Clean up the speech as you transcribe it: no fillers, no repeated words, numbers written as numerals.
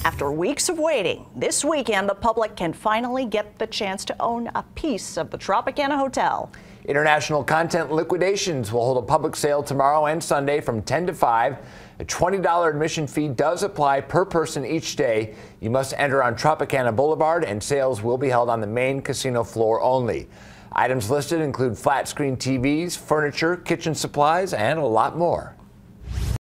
After weeks of waiting, this weekend the public can finally get the chance to own a piece of the Tropicana Hotel. International Content Liquidations will hold a public sale tomorrow and Sunday from 10 to 5. A $20 admission fee does apply per person each day. You must enter on Tropicana Boulevard, and sales will be held on the main casino floor only. Items listed include flat screen TVs, furniture, kitchen supplies, and a lot more.